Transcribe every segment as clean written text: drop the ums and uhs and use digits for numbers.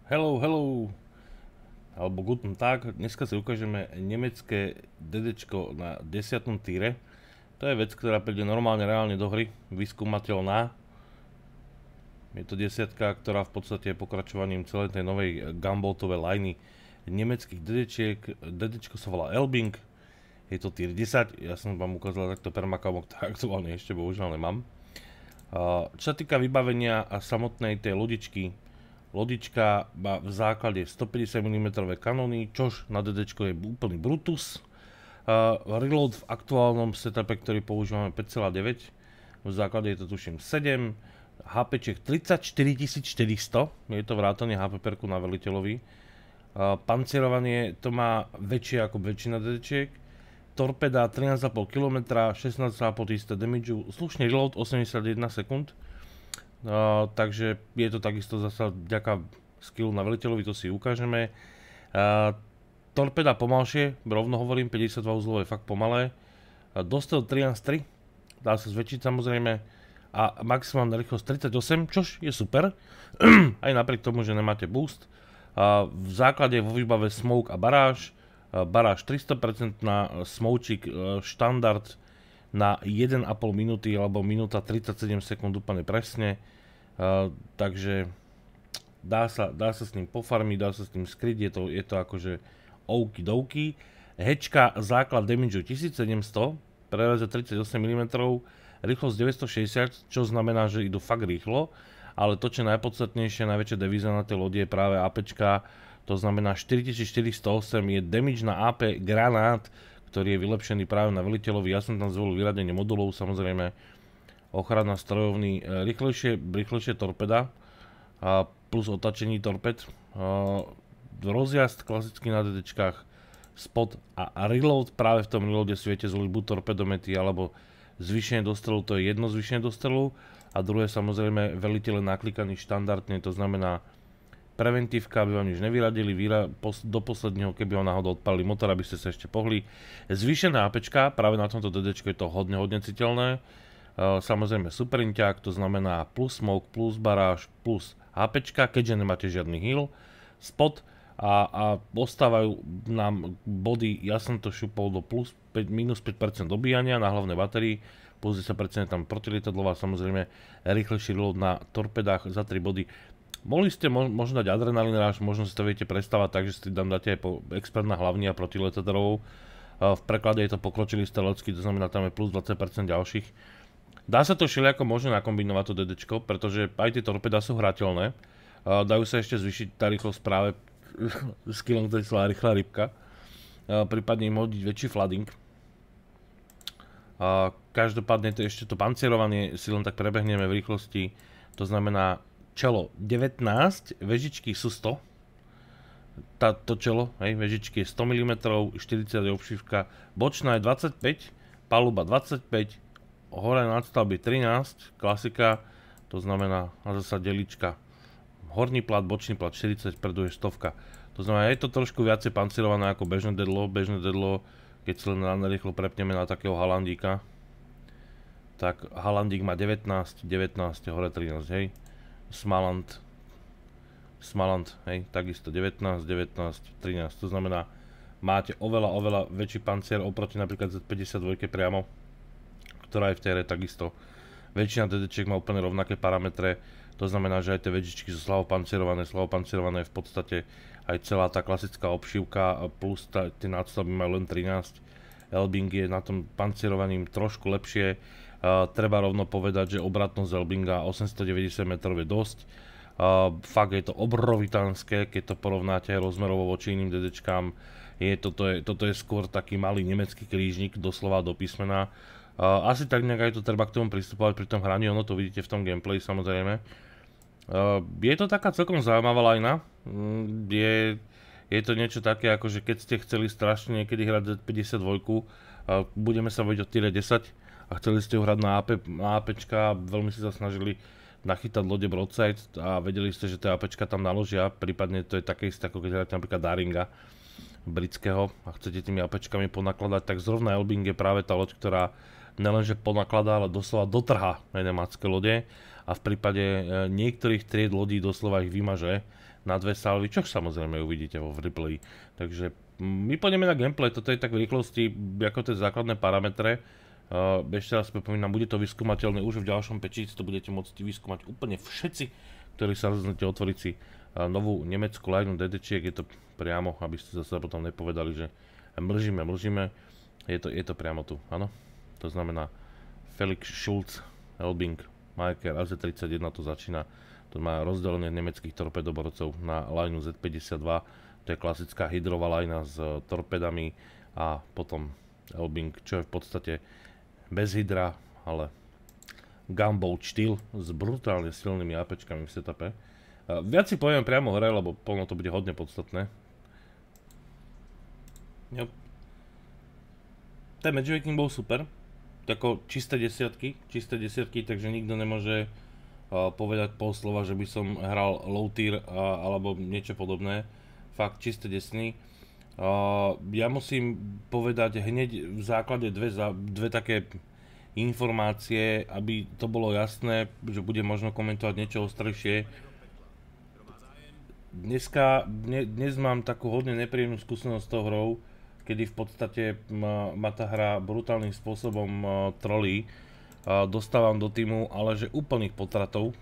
Hello, hello, alebo guten Tag. Dneska si ukážeme nemecké DDčko na 10. týre. To je vec, ktorá príde normálne reálne do hry, vyskúmateľná. Je to desiatka, ktorá v podstate je pokračovaním celej tej novej Gumboltovej liney nemeckých DDčiek. DDčko sa volá Elbing, je to tier 10, ja som vám ukázal takto permakamo, ktoré aktuálne ešte bohužiaľ nemám. Čo sa týka vybavenia a samotnej tej lodičky, lodička má v základe 150 mm kanóny, čož na DDčko je úplný Brutus. Reload v aktuálnom setupe, ktorý používame 5,9, v základe je to tuším 7, HPček 34 400, je to vrátanie HP perku na veliteľovi. Pancierovanie to má väčšie ako väčšina DDčiek. Torpeda 13,5 km, 16,5 tisíc damageu, slušný reload 81 sekúnd. Takže je to takisto zasa vďaka skillu na veliteľovi, to si ukážeme. Torpeda pomalšie, rovno hovorím, 52 uzlov je fakt pomalé. Dostel 13,3, dá sa zväčšiť samozrejme. A maximálna rýchlosť 38, čož je super. Aj napriek tomu, že nemáte boost. V základe vo výbave smoke a baráž. Baráž 300% na smoučik štandard na 1,5 minúty alebo minúta 37 sekúnd úplne presne. Takže dá sa s ním pofarmiť, dá sa s ním skryť, je to akože okidoki. Hečka základ damage 1700, prereze 38 mm, rýchlosť 960, čo znamená, že idú fakt rýchlo, ale to, čo je najpodstatnejšie, najväčšia devíza na tej lodi je práve APčka, to znamená 4408 je damage na AP granát, ktorý je vylepšený práve na veliteľovi. Ja som tam zvolil vyradenie modulov, samozrejme ochrana strojovní, rýchlejšie torpeda plus otačení torped, rozjazd klasicky na DDčkách, spot a reload. Práve v tom reloade si viete zvoliť buď torpedomety alebo zvýšenie dostrelu, to je jedno zvýšenie dostrelu a druhé samozrejme veliteľ naklikaný štandardne, to znamená preventívka, aby vám nič nevyradili, do posledného, keby vám náhodou odpalili motor, aby ste sa ešte pohli. Zvýšené APčka, práve na tomto DDčku je to hodne citeľné. Samozrejme superinťák, to znamená plus smoke, plus baráž, plus APčka, keďže nemáte žiadny heal, spot a ostávajú nám body, ja som to šupol do minus 5% dobíjania na hlavnej batérii, plus 10% tam protilietadlová, samozrejme rýchlejší reload na torpedách za 3 body. Mohli ste možno dať adrenalin ráž, možno si to viete predstavať tak, že si tam dáte aj po expert na hlavní a protilietadlovou. V preklade je to pokročilý strelecký, to znamená tam je plus 20% ďalších. Dá sa to všelijako možno nakombinovať to DDčko, pretože aj tie torpeda sú hrateľné. Dajú sa ešte zvýšiť tá rýchlosť práve skillom, ktorý sa rýchla rybka. Prípadne im hodiť väčší flooding. Každopádne to ešte to pancierovanie si len tak prebehneme v rýchlosti. To znamená čelo 19, vežičky sú 100. To čelo, hej, vežičky je 100 mm, 40 je obšívka, bočná je 25, paluba 25, hore nadstavby 13, klasika, to znamená a zasa delička. Horný plat, bočný plat 40, predu je 100. To znamená, je to trošku viacej pancirované ako bežné dedlo, keď sa len rýchlo prepneme na takého halandíka. Tak halandík má 19, hore 13, hej. Smaland, hej, takisto 19, 13, to znamená, máte oveľa väčší pancier oproti napríklad Z52 priamo, ktorá je v tej hre takisto. Väčšina DDčiek má úplne rovnaké parametre, to znamená, že aj tie vežičky sú slabo pancierované v podstate aj celá tá klasická obšívka plus tie nadstavby majú len 13. Elbing je na tom pancierovaním trošku lepšie. Treba rovno povedať, že obratnosť Elbinga 890 metrov je dosť. Fakt je to obrovitánske, keď to porovnáte rozmerovo voči iným DDčkám. Toto je skôr taký malý nemecký krížnik, doslova do písmena. Asi tak nejak aj to treba k tomu pristupovať pri tom hraní, ono to vidíte v tom gameplay samozrejme. Je to taká celkom zaujímavá lajna. Je to niečo také, ako že keď ste chceli strašne niekedy hrať Z52, budeme sa baviť o tiere 10 a chceli ste ju hrať na APčka, veľmi si sa snažili nachytať lode broadside a vedeli ste, že tie APčka tam naložia, prípadne to je také isté, ako keď hráte napríklad Daringa britského a chcete tými APčkami ponakladať, tak zrovna Elbing je práve tá loď, ktorá nelenže ponakladá, ale doslova dotrhá nemácké lode a a v prípade niektorých tried lodí doslova ich vymaže na 2 salvy, čo samozrejme uvidíte vo replay. Takže my pôjdeme na gameplay, toto je tak v rýchlosti ako tie základné parametre. Ešte raz pripomínam, bude to vyskúmateľné už v ďalšom peči, to budete môcť vyskúmať úplne všetci, ktorí sa rozhodnete otvoriť si novú nemeckú lajnu DD-čiek, je to priamo, aby ste zase potom nepovedali, že mlžíme, je to priamo tu, áno. To znamená Felix Schulz, Elbing, Maker, AZ-31 to začína, to má rozdelenie nemeckých torpedoborcov na lajnu Z-52, to je klasická hydrová lajna s torpedami a potom Elbing, čo je v podstate bez hydra, ale gunboat štýl s brutálne silnými APčkami v setupe. Viac si poviem priamo hore, lebo polno to bude hodne podstatné. Jo. Ten matchmaking bol super. Tako čisté desiatky, takže nikto nemôže povedať pol slova, že by som hral low tier alebo niečo podobné. Fakt čisté desný. Ja musím povedať hneď v základe dve také informácie, aby to bolo jasné, že bude možno komentovať niečo ostrejšie. Dnes mám takú hodne nepríjemnú skúsenosť s tou hrou, kedy v podstate ma tá hra brutálnym spôsobom trolí. Dostávam do týmu, ale že úplných potratov.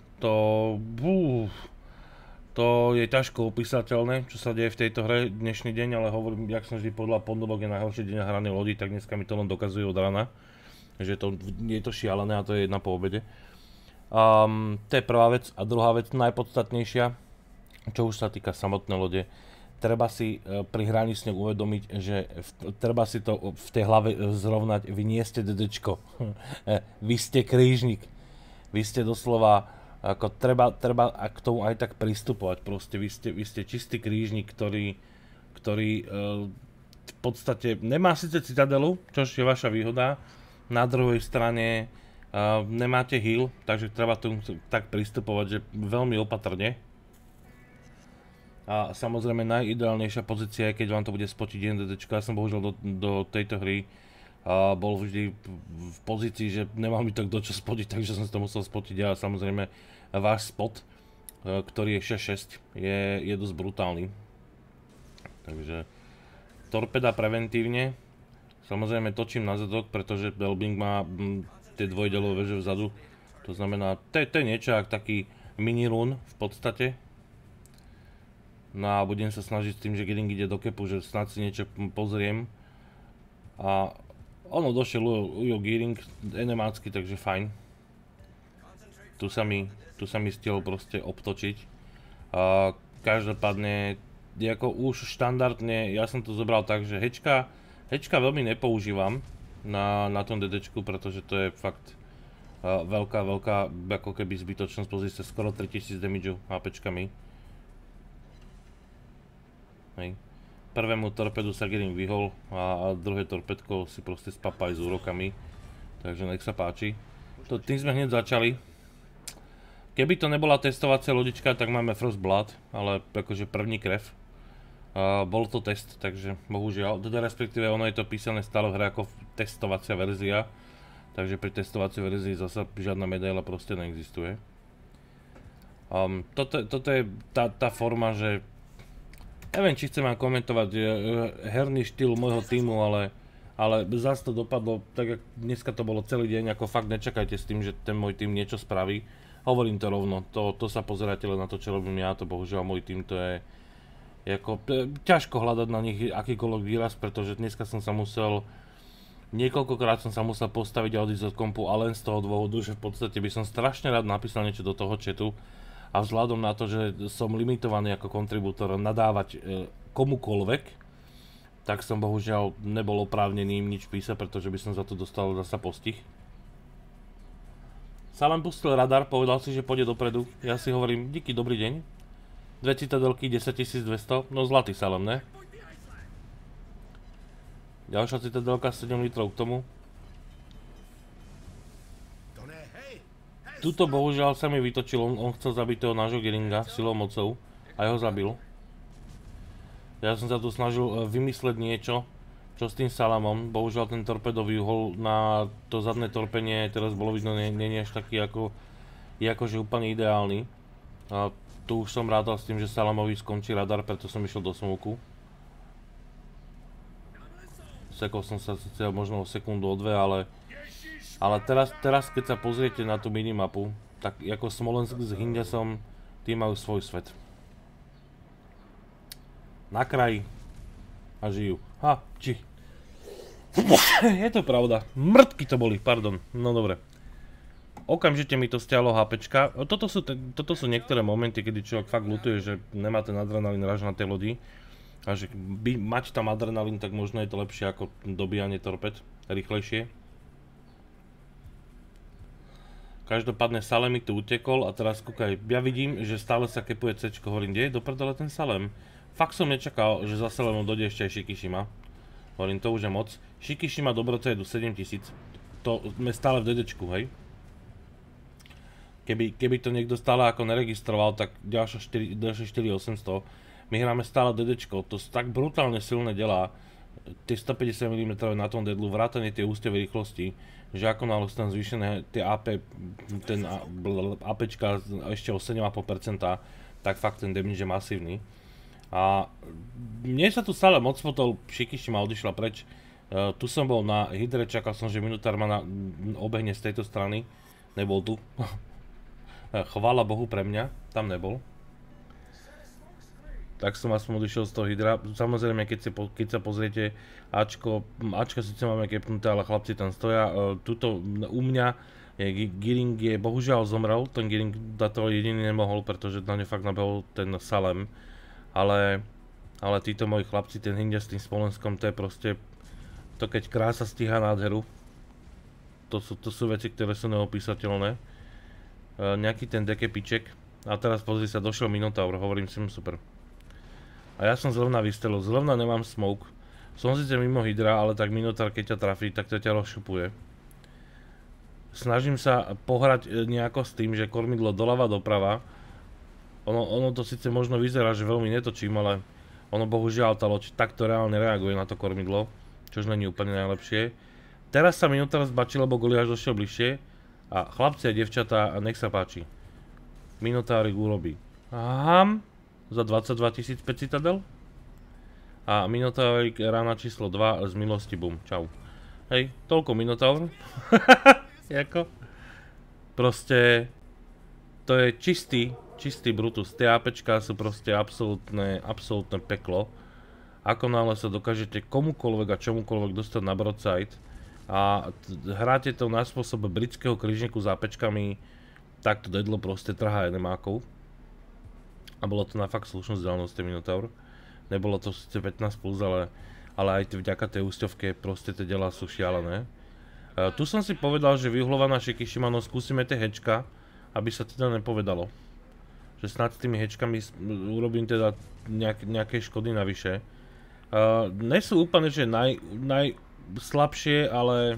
To je ťažko opísateľné, čo sa deje v tejto hre dnešný deň, ale hovorím, jak som vždy povedal, pondelok je najhorší deň na hranie lodi, tak dneska mi to len dokazuje od rana, že je to šialené a to je jedna po obede. To je prvá vec. A druhá vec, najpodstatnejšia, čo už sa týka samotnej lode, treba si pri hraní s ňou uvedomiť, že treba si to v tej hlave zrovnať, vy nie ste DDčko, vy ste krížnik, vy ste doslova, ako treba k tomu aj tak pristupovať, proste vy ste čistý krížnik, ktorý v podstate nemá síce citadelu, čo je vaša výhoda, na druhej strane nemáte heal, takže treba tomu tak pristupovať, že veľmi opatrne. A samozrejme najideálnejšia pozícia je, keď vám to bude spotiť DDčko. Ja som bohužiaľ do tejto hry bol vždy v pozícii, že nemal mi to kto čo spotiť, takže som si to musel spotiť ja. Samozrejme váš spot, ktorý je 6-6, je dosť brutálny. Takže torpeda preventívne. Samozrejme točím na zadok, pretože Elbing má tie dvojdelové veže vzadu. To znamená, to je niečo ako taký mini run v podstate. No a budem sa snažiť s tým, že Giring ide do kepu, že snad si niečo pozriem. A ono došiel Ujo Giring, enemácky, takže fajn. Tu sa mi stihol proste obtočiť. Každopádne, ako už štandardne, ja som to zobral tak, že hečka veľmi nepoužívam na tom DDčku, pretože to je fakt veľká, ako keby zbytočnosť, pozrite, skoro 3000 damage APčkami. Hej. Prvému torpedu sa Giring vyhol a druhé torpedko si proste spapaj s úrokami, takže nech sa páči. Tým sme hneď začali. Keby to nebola testovacia lodička, tak máme First Blood, ale akože první krev. Bol to test, takže bohužiaľ, teda respektíve ono je to písané stále v hre ako testovacia verzia, takže pri testovacej verzii zasa žiadna medaila proste neexistuje. Toto je tá forma, že neviem, či chcem vám komentovať herný štýl môjho týmu, ale zase to dopadlo, tak jak dneska to bolo celý deň, ako fakt nečakajte s tým, že ten môj tým niečo spraví. Hovorím to rovno, to sa pozeráte len na to, čo robím ja, to bohužiaľ môj tým to je ťažko hľadať na nich akýkoľvek výraz, pretože dneska som sa musel, niekoľkokrát som sa musel postaviť a odísť od kompu a len z toho dôvodu, že v podstate by som strašne rád napísal niečo do toho chatu. A vzhľadom na to, že som limitovaný ako kontribútor nadávať komukoľvek, tak som bohužiaľ nebol oprávnený im nič písať, pretože by som za to dostal zasa postih. Salem pustil radar, povedal si, že pôjde dopredu. Ja si hovorím, díky, dobrý deň. 2 citadelky, 10200, no zlatý Salem, ne? Ďalšia citadelka, 7 litrov k tomu. Tuto bohužiaľ sa mi vytočil, on chcel zabiť toho nášho Giringa silou mocou a ho zabil. Ja som sa tu snažil vymysleť niečo, čo s tým Salamom, bohužiaľ ten torpedový uhol na to zadné torpenie teraz bolo vidno, nie je až taký ako je akože úplne ideálny. Tu už som rátal s tým, že Salamovi skončí radar, preto som išiel do smoku. Sekol som sa síce možno o sekundu o dve, ale teraz keď sa pozriete na tú minimapu, tak ako Smolensk s Hindesom, tí majú svoj svet. Na kraji a žijú. Je to pravda. Mŕtky to boli, pardon. No dobre. Okamžite mi to stiahlo HPčka. Toto sú niektoré momenty, kedy človek fakt ľutuje, že nemá ten adrenalín ráž na tej lodi. A že mať tam adrenalín, tak možno je to lepšie ako dobíjanie torped. Rýchlejšie. Každopádne Salem mi tu utekol a teraz kúkaj. Ja vidím, že stále sa kepuje C-čko. Hovorím, kde je do prdele ten Salem? Fakt som nečakal, že za Salemom dojde ešte aj Shikishima. Hovorím, to už je moc. Shikishima Dobroca jedu 7000. To sme stále v DDčku, hej? Keby to niekto stále ako neregistroval, tak ďalšie 4800. My hráme stále DDčko, to sú tak brutálne silné delá, tie 150 mm na tom dedlu, vrátane tie ústevej rýchlosti, že ako náhle sú tam zvýšené tie AP, ten APčka ešte o 7,5%, tak fakt ten damage je masívny. A mne sa tu stále moc potol, Shikishima odišla preč. Tu som bol na hydre, čakal som, že minutár ma obehne z tejto strany, nebol tu. Chvála Bohu pre mňa, tam nebol. Tak som aspoň odišiel z toho hydra. Samozrejme, keď sa pozriete, Ačka síce máme kepnuté, ale chlapci tam stoja. Tuto u mňa Giring je bohužiaľ zomrel, ten Giring na to jediný nemohol, pretože na ňu fakt nabehol ten Salem. Ale títo moji chlapci, ten Hindia s tým Smolenskom, to je proste, to keď krása stíha nádheru. To sú veci, ktoré sú neopísateľné. Nejaký ten dekepiček. A teraz pozri sa, došiel Minotaur, hovorím si mu super. A ja som zrovna vystrelil, zrovna nemám smoke. Som síce mimo hydra, ale tak Minotaur keď ťa trafí, tak to ťa rozšupuje. Snažím sa pohrať nejako s tým, že kormidlo doľava doprava. Ono to síce možno vyzerá, že veľmi netočím, ale ono bohužiaľ tá loď takto reálne reaguje na to kormidlo, čož není úplne najlepšie. Teraz sa Minotaur zbačil, lebo Goliáš došiel bližšie. A chlapci a devčatá, nech sa páči. Minotaurik urobí. Aham. Za 22 500 citadel. A Minotaurik rána číslo 2 z milosti bum. Čau. Hej, toľko Minotaur. Jako? Proste to je čistý Brutus. Tie APčka sú proste absolútne peklo. Ako náhle sa dokážete komukoľvek a čomukoľvek dostať na broadside a hráte to na spôsob britského križníku s APčkami, tak to dedlo proste trhá enemákov. A bolo to na fakt slušnú vzdialenosť ten Minotaur. Nebolo to síce 15+, ale aj vďaka tej úsťovke proste tie delá sú šialené. Tu som si povedal, že vyuhlovaná Shikishima, no skúsime tie hečka, aby sa teda nepovedalo. Že snad s tými hečkami urobím teda nejaké škody navyše. Nie sú úplne, že najslabšie, ale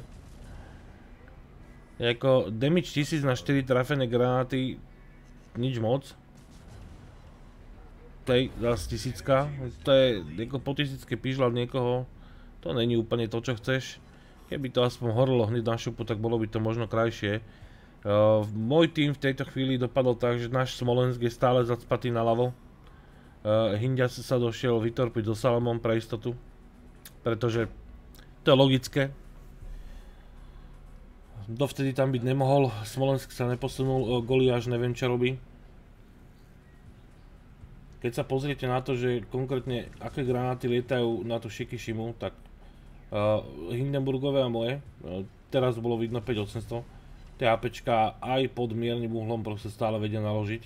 ako damage 1000 na 4 trafené granáty, nič moc. Tej zase 1000, to je ako po 1000 pížľať niekoho, to není úplne to, čo chceš. Keby to aspoň horlo hneď na šupu, tak bolo by to možno krajšie. Môj tým v tejto chvíli dopadol tak, že náš Smolensk je stále zacpatý naľavo. Hindia sa došiel vytorpiť so Salemom pre istotu, pretože to je logické. Dovtedy tam byť nemohol, Smolensk sa neposunul, Goliáš neviem čo robí. Keď sa pozriete na to, že konkrétne aké granáty lietajú na tú Shikishimu, tak Hindenburgové a moje, teraz bolo vidno 5800, tie APčka aj pod miernym uhlom proste stále vedia naložiť.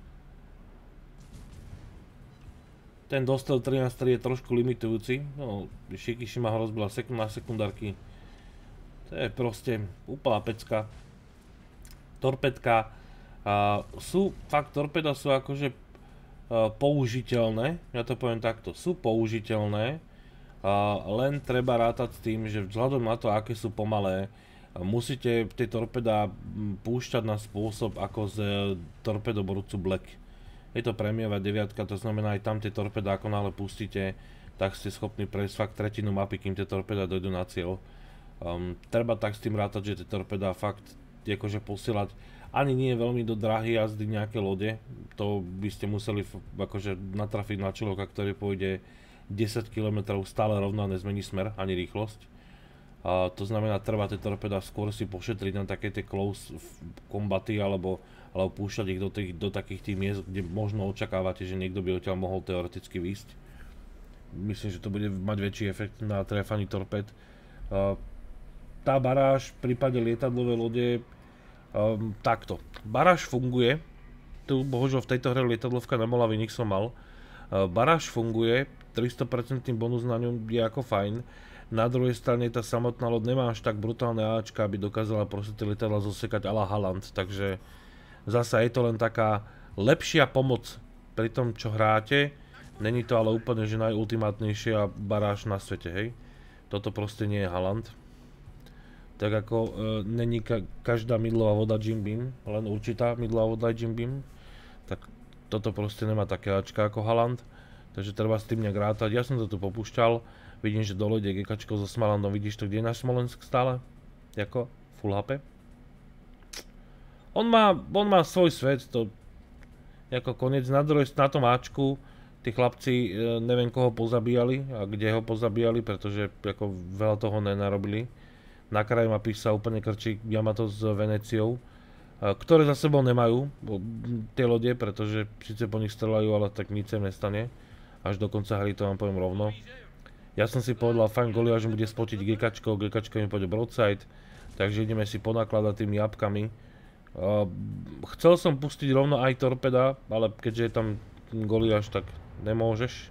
Ten dostrel 13.3 je trošku limitujúci, no Shikishima ho rozbila na sekundárky. To je proste úplná pecka. Torpedka, fakt torpeda sú akože použiteľné, ja to poviem takto, sú použiteľné, len treba rátať s tým, že vzhľadom na to, aké sú pomalé, musíte tie torpedá púšťať na spôsob ako z torpedoborcu Black. Je to prémiová 9, to znamená aj tam tie torpedá, ako náhle pustíte, tak ste schopní prejsť fakt tretinu mapy, kým tie torpedá dojdú na cieľ. Treba tak s tým rátať, že tie torpedá fakt akože posielať. ani nie je veľmi do drahej jazdy nejaké lode. To by ste museli akože natrafiť na človeka, ktorý pôjde 10 km stále rovno a nezmení smer ani rýchlosť. To znamená, trvá tie torpeda skôr si pošetriť na také tie close combaty alebo púšťať ich do takých tých miest, kde možno očakávate, že niekto by odtiaľ mohol teoreticky výjsť. Myslím, že to bude mať väčší efekt na tréfaní torped. Tá baráž v prípade lietadlovej lode takto. Baráž funguje, tu bohužiaľ v tejto hre lietadlovka nebola, vynik som mal. Baráž funguje, 300% bonus na ňom je ako fajn. Na druhej strane tá samotná loď nemá až tak brutálne Ačka, aby dokázala proste tie lietadla zosekať a la Haaland, takže zasa je to len taká lepšia pomoc pri tom, čo hráte. Není to ale úplne, že najultimátnejšia baráž na svete, hej. Toto proste nie je Haaland. Tak ako není každá mydlová voda Jim Beam, len určitá mydlová voda Jim Beam. Tak toto proste nemá také Ačka ako Haaland. Takže treba s tým nejak rátať. Ja som to tu popúšťal. Vidím, že dole ide GKčko so Smalandom. Vidíš to, kde je náš Smolensk stále? Jako? Full HP? On má svoj svet, to ako koniec. Na tom Ačku tí chlapci neviem koho pozabíjali a kde ho pozabíjali, pretože ako veľa toho nenarobili. Na kraji mapy sa úplne krčí Yamato s Veneciou, ktoré za sebou nemajú tie lode, pretože síce po nich strelajú, ale tak nič sa nestane. Až do konca hry to vám poviem rovno. Ja som si povedal, fajn, Goliáš bude spotiť GKčko mi pôjde broadside, takže ideme si ponakladať tými jabkami. Chcel som pustiť rovno aj torpeda, ale keďže je tam Goliáš, tak nemôžeš.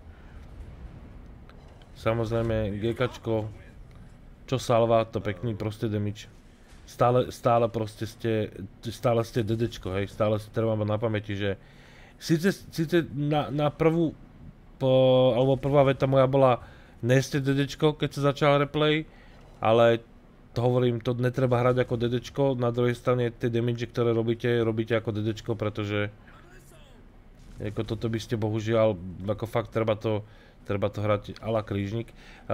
Samozrejme, GKčko, čo salva, to pekný proste damage. Stále proste ste DDčko, hej, stále si treba mať na pamäti, že síce na prvú, alebo prvá veta moja bola neste DDčko, keď sa začal replay, ale to hovorím, to netreba hrať ako DDčko, na druhej strane tie damage, ktoré robíte ako DDčko, pretože ako toto by ste bohužiaľ, ako fakt treba to hrať a la krížnik.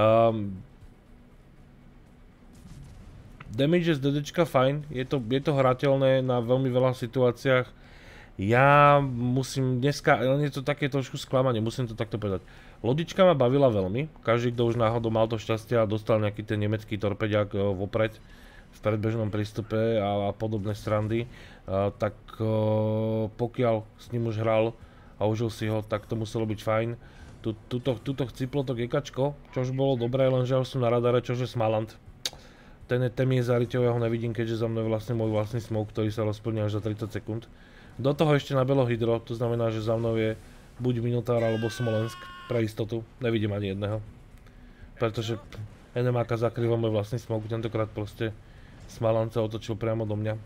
Damage z DDčka fajn, je to hrateľné na veľmi veľa situáciách. Ja musím dneska, len je to také trošku sklamanie, musím to takto povedať. Lodička ma bavila veľmi, každý, kto už náhodou mal to šťastie a dostal nejaký ten nemecký torpediak vopred v predbežnom prístupe a podobné srandy, tak pokiaľ s ním už hral a užil si ho, tak to muselo byť fajn. Tuto chciplo to GKčko, čož bolo dobré, lenže už som na radare, čož je Smaland. Ten mi je zariťou, ja ho nevidím, keďže za mnou je vlastne môj vlastný smoke, ktorý sa rozplní až za 30 sekúnd. Do toho ešte nabelo hydro, to znamená, že za mnou je buď Minotaur alebo Smolensk, pre istotu, nevidím ani jedného. Pretože NMAK zakrýva môj vlastný smoke, tentokrát proste Smaland sa otočil priamo do mňa.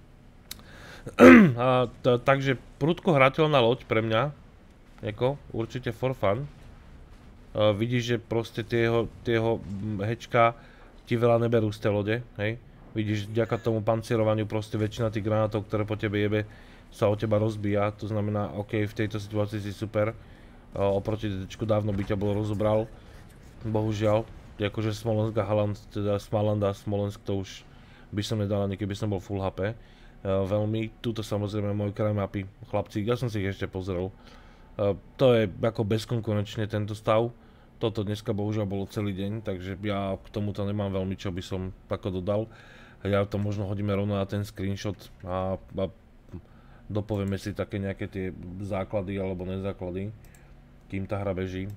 Takže prudko hrateľná loď pre mňa, ako určite for fun. Vidíš, že proste tie jeho hečka ti veľa neberú z tej lode, hej. Vidíš, vďaka tomu pancierovaniu proste väčšina tých granátov, ktoré po tebe jebe, sa o teba rozbíja, to znamená, ok, v tejto situácii si super. Oproti DDčku dávno by ťa bol rozobral, bohužiaľ, akože Smolensk a Haaland, teda Smaland a Smolensk, to už by som nedal ani keby som bol full HP. Veľmi, túto samozrejme môj kraj mapy, chlapci, ja som si ich ešte pozrel. To je ako bezkonkurenčne tento stav. Toto dneska bohužiaľ bolo celý deň, takže ja k tomuto nemám veľmi čo by som ako dodal. Ja to možno hodíme rovno na ten screenshot a dopovieme si také nejaké tie základy alebo nezáklady, kým tá hra beží.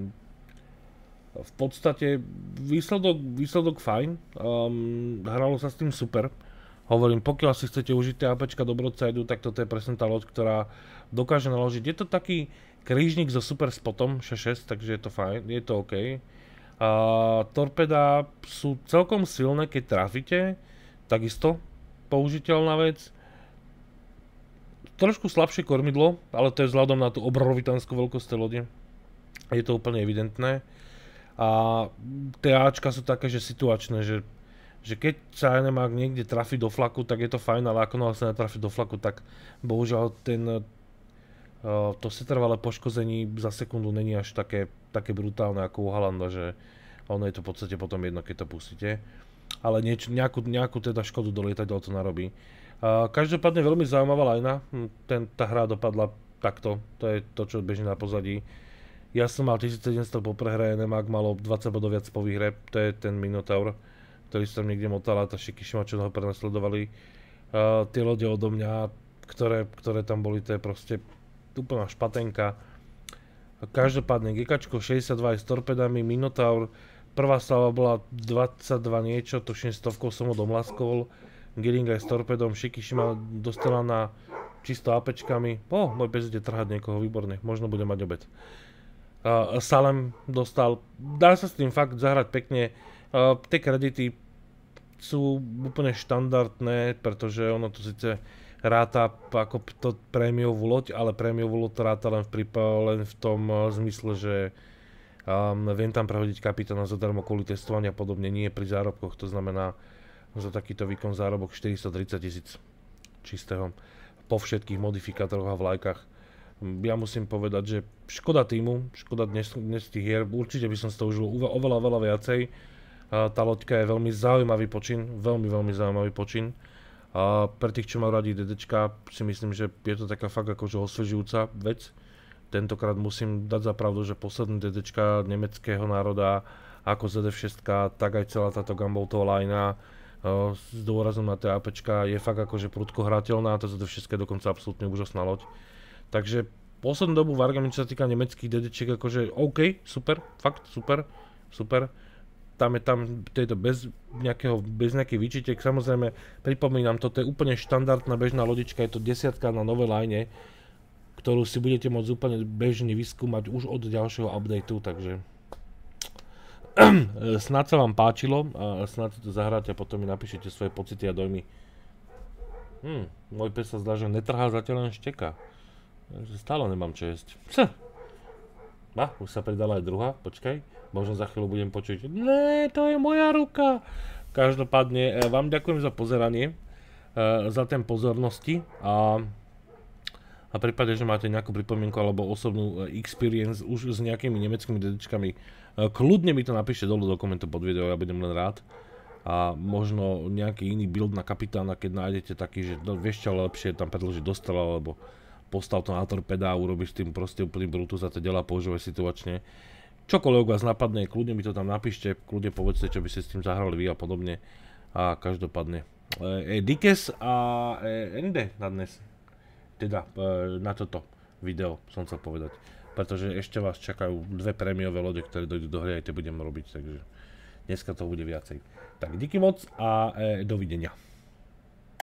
V podstate výsledok fajn, hralo sa s tým super. Hovorím, pokiaľ si chcete užiť tie APčka do broadsideu, tak toto je presne tá loď, ktorá dokáže naložiť. Je to taký krížnik so super spotom 6-6, takže je to fajn, je to OK. Torpeda sú celkom silné, keď trafíte, takisto použiteľná vec. Trošku slabšie kormidlo, ale to je vzhľadom na tú obrovitánsku veľkosť tej lode. Je to úplne evidentné. A tie Ačka sú také, že situačné, že keď sa NMAK niekde trafí do flaku, tak je to fajn, ale ako sa netrafí do flaku, tak bohužiaľ to setrvalé poškození za sekundu není až také brutálne ako u Haalanda, že ono je to v podstate potom jedno, keď to pustíte. Ale nejakú teda škodu do lietadla to narobí. Každopádne veľmi zaujímavá lajna, tá hra dopadla takto, to je to, čo beží na pozadí. Ja som mal 1700 po prehre, Nemák malo 20 bodov viac po výhre, to je ten Minotaur, ktorý sa tam niekde motal a tá Shikishima, čo ho prenasledovali. Tie lode odo mňa, ktoré tam boli, to je proste úplná špatenka. Každopádne GKčko 62 aj s torpedami, Minotaur, prvá slava bola 22 niečo, tuším stovkou som ho domlaskol, Giring aj s torpedom, Shikishima dostala na čisto APčkami, môj pes ide trhať niekoho, výborne, možno bude mať obed. Salem dostal, dá sa s tým fakt zahrať pekne, tie kredity sú úplne štandardné, pretože ono to síce ráta ako to prémiovú loď, ale prémiovú loď ráta len v tom zmysle, že viem tam prehodiť kapitána zadarmo kvôli testovania a podobne, nie pri zárobkoch, to znamená za takýto výkon zárobok 430 000 čistého po všetkých modifikátoroch a vlajkách. Ja musím povedať, že škoda týmu, škoda dnes tých hier, určite by som si to užil oveľa viacej. Tá loďka je veľmi zaujímavý počin, veľmi zaujímavý počin. Pre tých, čo majú radi DDčka, si myslím, že je to taká fakt akože osvežujúca vec. Tentokrát musím dať za pravdu, že posledný DDčka nemeckého národa, ako ZF6, tak aj celá táto Gumballtová lajna s dôrazom na tie APčka je fakt akože prudko hrateľná, tá ZF6 je dokonca absolútne úžasná loď. Takže poslednú dobu Wargaming, čo sa týka nemeckých DDčiek, akože OK, super, fakt super. Tam je to bez nejakých výčitek, samozrejme, pripomínam, toto je úplne štandardná bežná lodička, je to 10 na novej line, ktorú si budete môcť úplne bežne vyskúmať už od ďalšieho updateu, takže snad sa vám páčilo a snad si to zahráte a potom mi napíšete svoje pocity a dojmy. Môj pes sa zdá, že netrhá, zatiaľ len šteka. Stále nemám čo jesť. Už sa pridala aj druhá, počkaj. Možno za chvíľu budem počuť, ne, to je moja ruka. Každopádne vám ďakujem za pozeranie, za ten pozornosti a v prípade, že máte nejakú pripomienku alebo osobnú experience už s nejakými nemeckými DDčkami, kľudne mi to napíšte dolu do komentu pod video, ja budem len rád. A možno nejaký iný build na kapitána, keď nájdete taký, že vieš čo lepšie tam predložiť do stola, alebo postav to na torpeda a urobíš tým proste úplný brutus a to delá používaj situačne. Čokoľvek vás napadne, kľudne mi to tam napíšte, kľudne povedzte, čo by ste s tým zahrali vy a podobne. A každopádne Dikes a ND na dnes. Teda na toto video som chcel povedať. Pretože ešte vás čakajú dve prémiové lode, ktoré dojdú do hry, aj tie budem robiť, takže dneska to bude viacej. Tak díky moc a dovidenia.